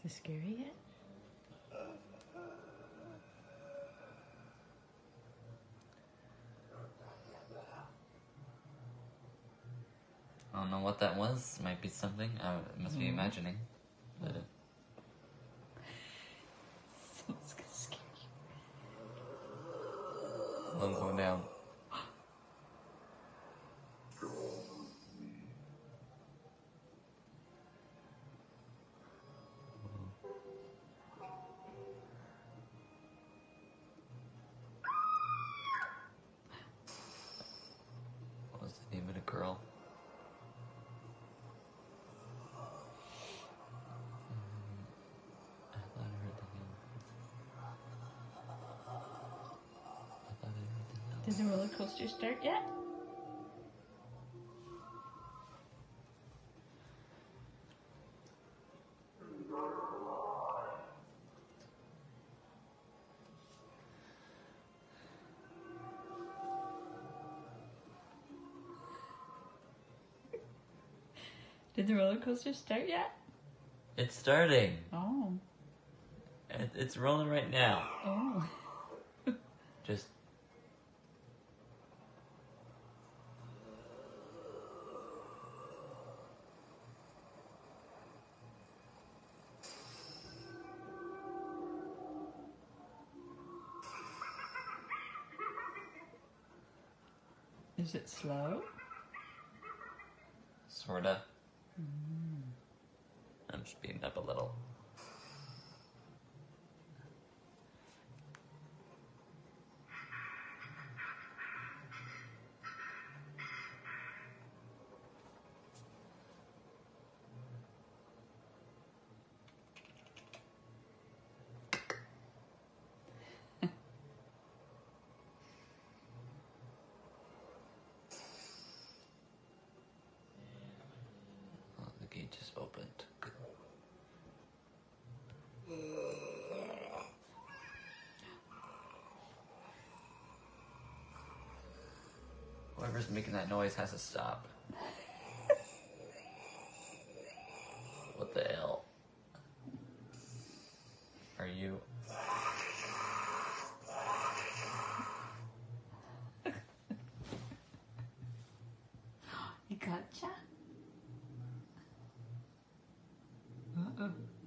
Is it scary yet? I don't know what that was. Might be something. I must be imagining. But So scary. one's going down. What was the name of the girl? I thought I heard the name. I thought I heard the name. Did the roller coaster start yet? Did the roller coaster start yet? It's starting. Oh. It's rolling right now. Oh. Just. Is it slow? Sorta. I'm speeding up a little. Oh, the gate just opened. Good. Whoever's making that noise has to stop. What the hell? Are you? He gotcha? Uh-oh.